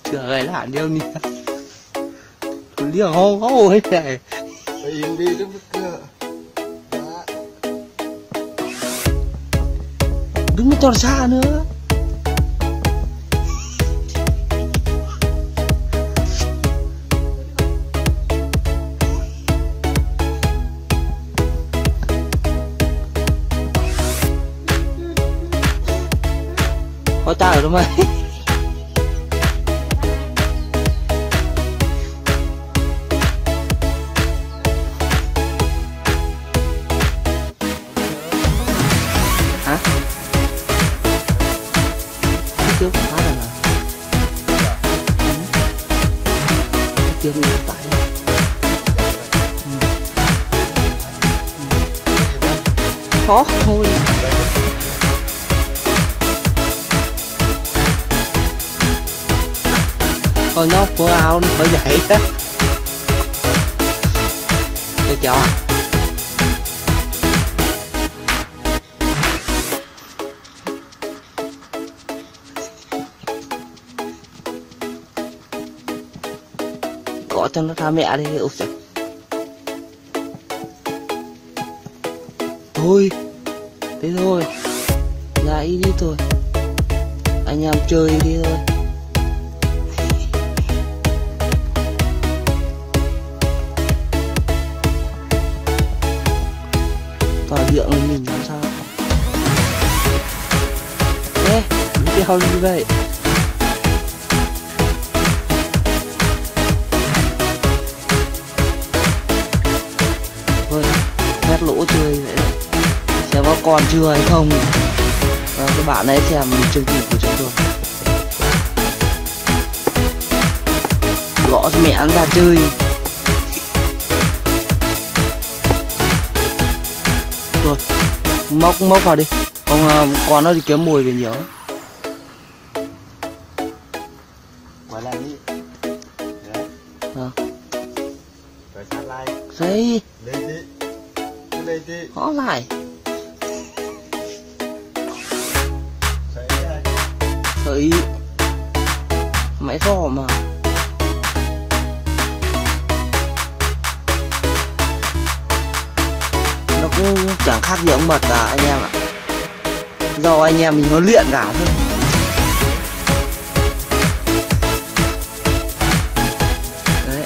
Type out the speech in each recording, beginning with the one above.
chưa gầy là điêu nè điêu hô hô ấy này yên đi đứng cửa đứng cho xa nữa có ta ở đâu mày hả chưa phá rồi mà chưa bị tải khó thôi con nhóc của ao nó phải vậy á được chưa gõ cho nó tha mẹ đi. Ôi trời thôi thế thôi ra ý đi thôi anh em chơi đi thôi tỏa điện mình làm sao ê đi theo như vậy thôi quét lỗ chơi vậy xem có còn chưa hay không và các bạn ấy xem chương trình của chúng tôi gõ mẹ ăn ra chơi rồi móc vào đi không còn nó thì kiếm mùi về nhiều quả lại đi à. rồi sát lại Đấy lên đi khó lại thấy máy giò mà nó cũng chẳng khác gì ống mật cả anh em ạ, do anh em mình nó luyện cả thôi. Đấy.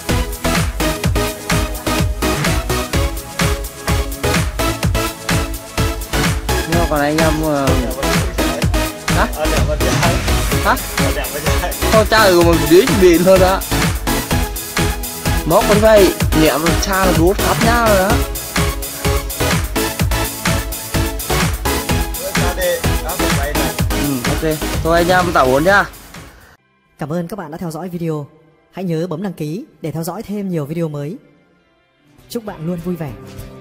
Nhưng mà còn anh em hả? Hả? Con trai của mình đi biển thôi đó. Móc con vay niệm cha là rút khắp nhau rồi đó. Ok, thôi anh em tạo 4 nhá. Cảm ơn các bạn đã theo dõi video. Hãy nhớ bấm đăng ký để theo dõi thêm nhiều video mới. Chúc bạn luôn vui vẻ.